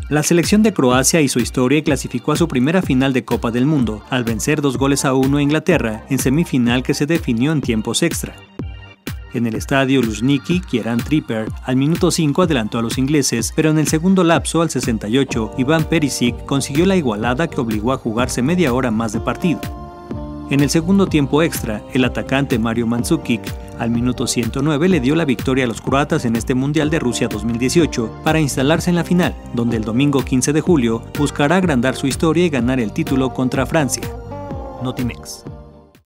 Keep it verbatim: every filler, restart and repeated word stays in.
La selección de Croacia hizo historia y clasificó a su primera final de Copa del Mundo, al vencer dos goles a uno a Inglaterra en semifinal que se definió en tiempos extra. En el estadio Luzhniki, Kieran Trippier al minuto cinco adelantó a los ingleses, pero en el segundo lapso, al sesenta y ocho, Ivan Perisic consiguió la igualada que obligó a jugarse media hora más de partido. En el segundo tiempo extra, el atacante Mario Mandzukic al minuto ciento nueve le dio la victoria a los croatas en este Mundial de Rusia dos mil dieciocho para instalarse en la final, donde el domingo quince de julio buscará agrandar su historia y ganar el título contra Francia. Notimex.